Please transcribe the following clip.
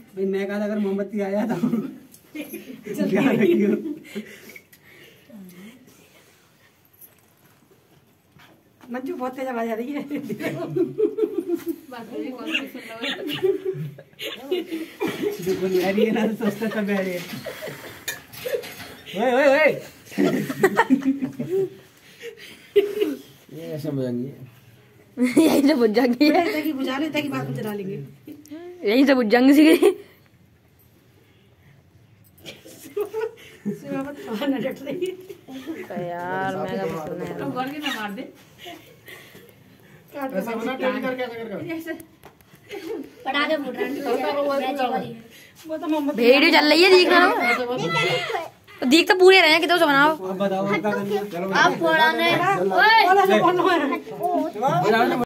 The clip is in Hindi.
भाई मैं कहा अगर मोमबत्ती आया था मंजू बहुत तेज आवाज आ रही है। अरे ये ना सोचता था बैठे ये ऐसे बुझाएंगे यही से बुझ जाएंगे बुझा लेते कि बात को चला लेंगे यही से बुझ जाएंगे सीधे यार मैं क्या बोलना है तो गड़ के ना मार दे ऐसा बना टेढ़ी करके ऐसा कर पटा के फुट रहा है। वीडियो चल रही है दिख रहा है दिख तो पूरे रहे हैं कितना बनाओ अब बताओ क्या करना है। आप फोड़ा ने